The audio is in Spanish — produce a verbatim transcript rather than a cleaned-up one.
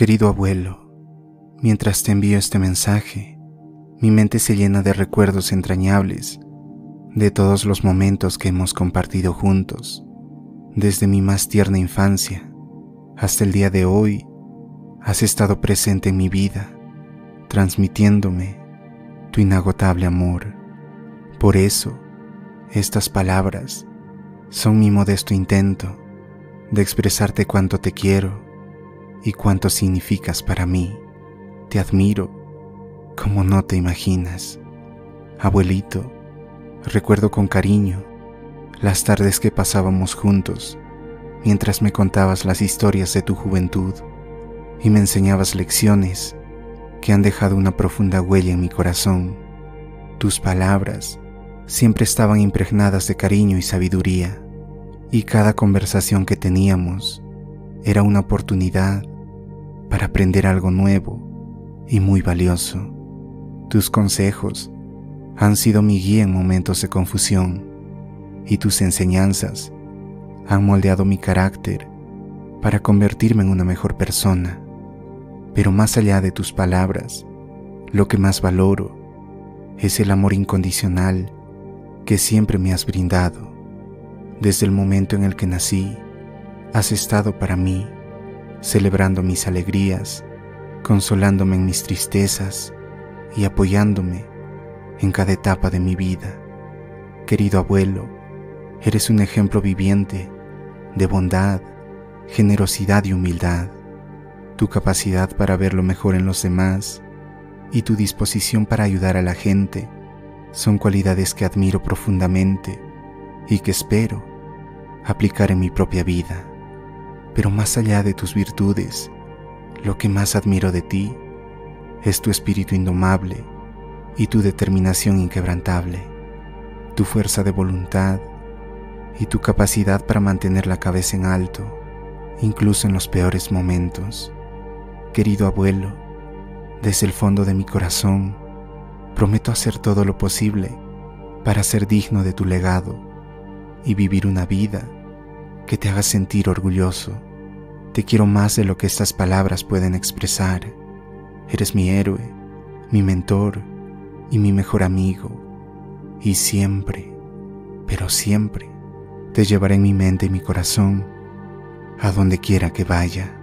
Querido abuelo, mientras te envío este mensaje, mi mente se llena de recuerdos entrañables de todos los momentos que hemos compartido juntos, desde mi más tierna infancia hasta el día de hoy. Has estado presente en mi vida, transmitiéndome tu inagotable amor. Por eso, estas palabras son mi modesto intento de expresarte cuánto te quiero y cuánto significas para mí. Te admiro como no te imaginas. Abuelito, recuerdo con cariño las tardes que pasábamos juntos mientras me contabas las historias de tu juventud y me enseñabas lecciones que han dejado una profunda huella en mi corazón. Tus palabras siempre estaban impregnadas de cariño y sabiduría, y cada conversación que teníamos era una oportunidad para aprender algo nuevo y muy valioso. Tus consejos han sido mi guía en momentos de confusión, y tus enseñanzas han moldeado mi carácter para convertirme en una mejor persona. Pero más allá de tus palabras, lo que más valoro es el amor incondicional que siempre me has brindado. Desde el momento en el que nací, has estado para mí, celebrando mis alegrías, consolándome en mis tristezas y apoyándome en cada etapa de mi vida. Querido abuelo, eres un ejemplo viviente de bondad, generosidad y humildad. Tu capacidad para ver lo mejor en los demás y tu disposición para ayudar a la gente son cualidades que admiro profundamente y que espero aplicar en mi propia vida. Pero más allá de tus virtudes, lo que más admiro de ti es tu espíritu indomable y tu determinación inquebrantable, tu fuerza de voluntad y tu capacidad para mantener la cabeza en alto, incluso en los peores momentos. Querido abuelo, desde el fondo de mi corazón, prometo hacer todo lo posible para ser digno de tu legado y vivir una vida que te haga sentir orgulloso. Te quiero más de lo que estas palabras pueden expresar. Eres mi héroe, mi mentor y mi mejor amigo. Y siempre, pero siempre, te llevaré en mi mente y mi corazón a donde quiera que vaya.